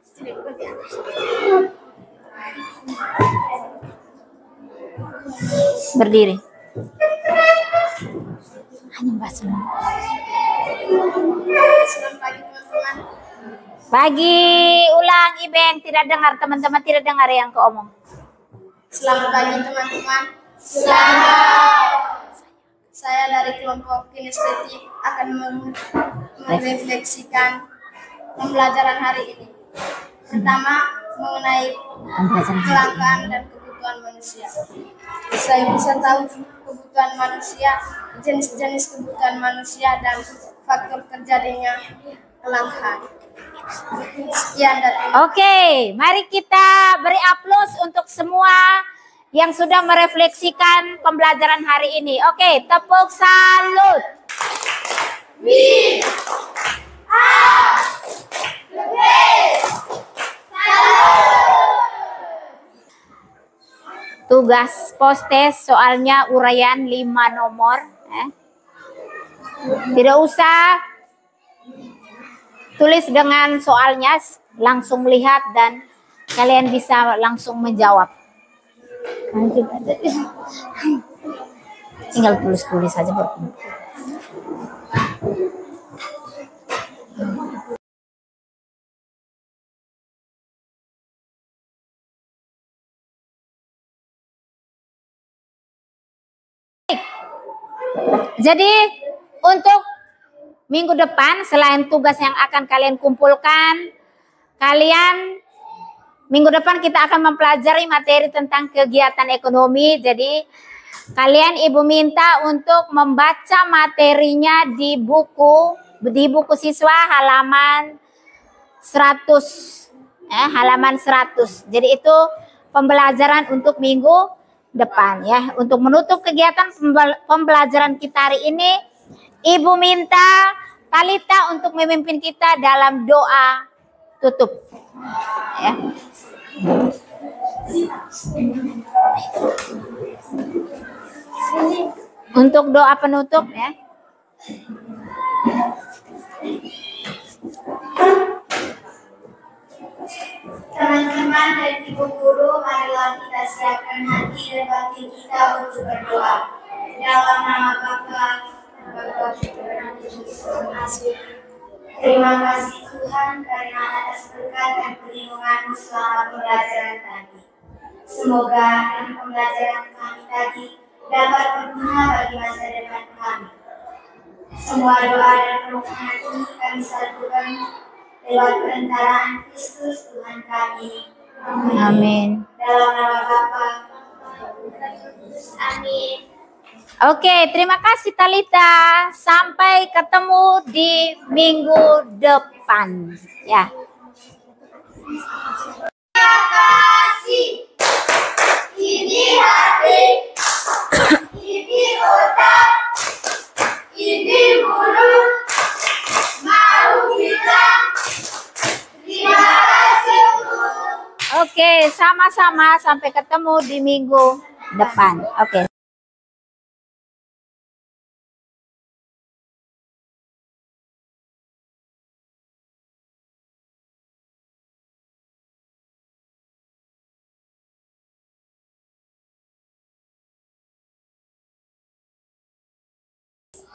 Berdiri. Hanya bahasa. Pagi, ulang Ibeng, tidak dengar, teman-teman tidak dengar yang kau omong. Selamat pagi teman-teman. Selamat. Saya dari kelompok kinestetik akan merefleksikan pembelajaran hari ini. Pertama, mengenai kelangkaan dan kebutuhan manusia. Saya bisa tahu kebutuhan manusia, jenis-jenis kebutuhan manusia dan faktor terjadinya kelangkaan. Sekian dari Oke, mari kita beri aplaus untuk semua yang sudah merefleksikan pembelajaran hari ini. Oke, tepuk salut. We are the best. Tugas postes soalnya uraian lima nomor. Eh. Tidak usah tulis dengan soalnya, langsung lihat dan kalian bisa langsung menjawab. Tinggal tulis-tulis saja. Jadi untuk minggu depan, selain tugas yang akan kalian kumpulkan, kalian minggu depan kita akan mempelajari materi tentang kegiatan ekonomi. Jadi kalian ibu minta untuk membaca materinya di buku di buku siswa halaman seratus, eh, halaman seratus. Jadi itu pembelajaran untuk minggu depan ya. Untuk menutup kegiatan pembelajaran kita hari ini, ibu minta Talita untuk memimpin kita dalam doa tutup ya. Untuk doa penutup ya. Teman-teman dan ibu guru, marilah kita siapkan hati dan batin kita untuk berdoa. Dalam nama Bapa, Bapa dan terima kasih Tuhan karena atas berkat dan perlindungan-Mu selama pembelajaran tadi. Semoga dengan pembelajaran kami tadi dapat berguna bagi masa depan kami. Semua doa dan permohonan ini kami satukan lewat perantaraan Kristus Tuhan kami. Amin. Amin. Dalam nama Bapa. Amin. Oke, terima kasih Talita. Sampai ketemu di minggu depan. Ya. Terima kasih. Ini hati, ini otak, ini mulut. Mau bilang terima kasih. Oke, sama-sama. Sampai ketemu di minggu depan. Oke.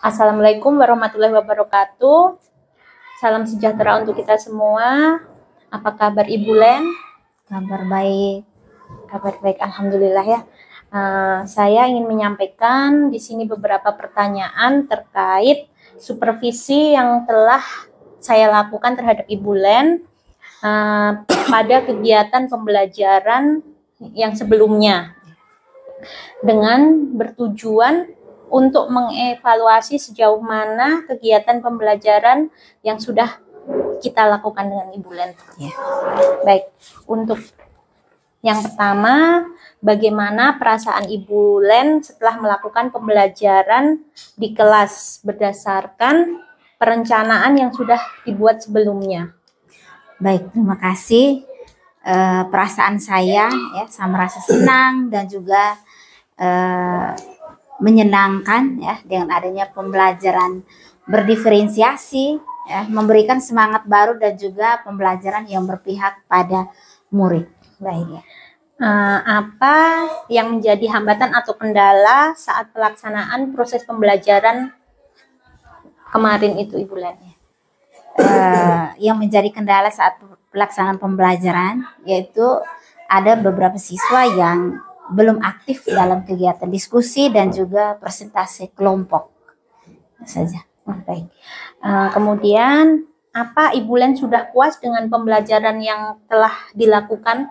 Assalamualaikum warahmatullahi wabarakatuh. Salam sejahtera untuk kita semua. Apa kabar Ibu Len? Kabar baik. Kabar baik, alhamdulillah ya. Uh, saya ingin menyampaikan di sini beberapa pertanyaan terkait supervisi yang telah saya lakukan terhadap Ibu Len uh, pada kegiatan pembelajaran yang sebelumnya, dengan bertujuan untuk mengevaluasi sejauh mana kegiatan pembelajaran yang sudah kita lakukan dengan Ibu Len. Ya. Baik, untuk yang pertama, bagaimana perasaan Ibu Len setelah melakukan pembelajaran di kelas berdasarkan perencanaan yang sudah dibuat sebelumnya? Baik, terima kasih. E, perasaan saya ya, saya merasa senang dan juga e, menyenangkan ya dengan adanya pembelajaran berdiferensiasi ya, memberikan semangat baru dan juga pembelajaran yang berpihak pada murid. Baik ya. Uh, apa yang menjadi hambatan atau kendala saat pelaksanaan proses pembelajaran kemarin itu, Ibu Len? Uh, yang menjadi kendala saat pelaksanaan pembelajaran yaitu ada beberapa siswa yang belum aktif dalam kegiatan diskusi dan juga presentasi kelompok saja. Oh, baik. Uh, kemudian apa Ibu Len sudah puas dengan pembelajaran yang telah dilakukan?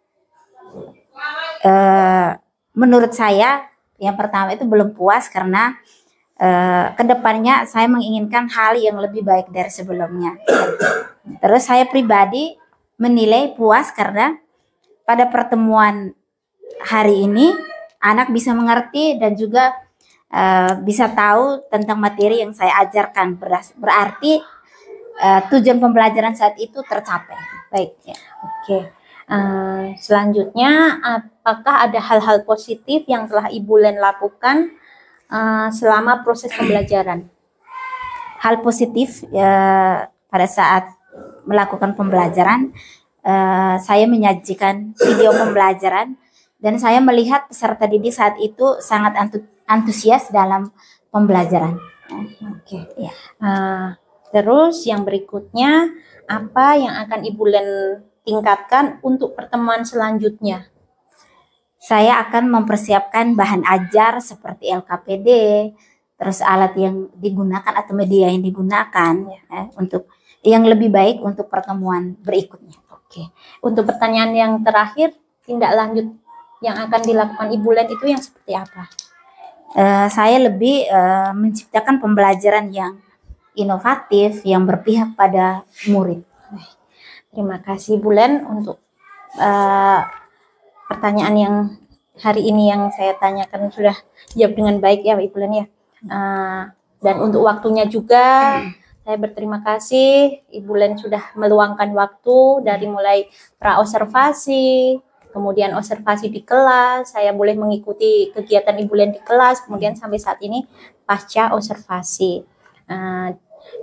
Uh, menurut saya yang pertama itu belum puas karena uh, kedepannya saya menginginkan hal yang lebih baik dari sebelumnya. Terus saya pribadi menilai puas karena pada pertemuan hari ini anak bisa mengerti dan juga uh, bisa tahu tentang materi yang saya ajarkan. Berarti uh, tujuan pembelajaran saat itu tercapai. Baik, ya. Oke. Uh, selanjutnya, apakah ada hal-hal positif yang telah Ibu Len lakukan uh, selama proses pembelajaran? Hal positif uh, pada saat melakukan pembelajaran, uh, saya menyajikan video pembelajaran. Dan saya melihat peserta didik saat itu sangat antusias dalam pembelajaran. Oke. Ya. Uh, terus yang berikutnya, apa yang akan Ibu Len tingkatkan untuk pertemuan selanjutnya? Saya akan mempersiapkan bahan ajar seperti L K P D, terus alat yang digunakan atau media yang digunakan ya, eh, untuk yang lebih baik untuk pertemuan berikutnya. Oke. Untuk pertanyaan yang terakhir, tindak lanjut yang akan dilakukan Ibu Len itu yang seperti apa? Uh, saya lebih uh, menciptakan pembelajaran yang inovatif, yang berpihak pada murid. Terima kasih Ibu Len untuk uh, pertanyaan yang hari ini yang saya tanyakan sudah jawab dengan baik ya Ibu Len ya. Uh, dan untuk waktunya juga saya berterima kasih Ibu Len sudah meluangkan waktu dari mulai pra-observasi, kemudian observasi di kelas, saya boleh mengikuti kegiatan Ibu Len di kelas, kemudian sampai saat ini pasca observasi. Uh,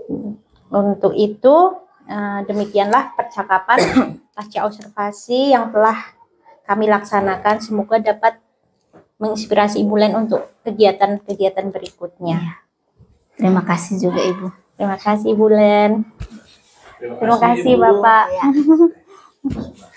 untuk itu, uh, demikianlah percakapan pasca observasi yang telah kami laksanakan. Semoga dapat menginspirasi Ibu Len untuk kegiatan-kegiatan berikutnya. Terima kasih juga Ibu. Terima kasih Ibu Len. Terima kasih, Terima kasih Bapak. Ya.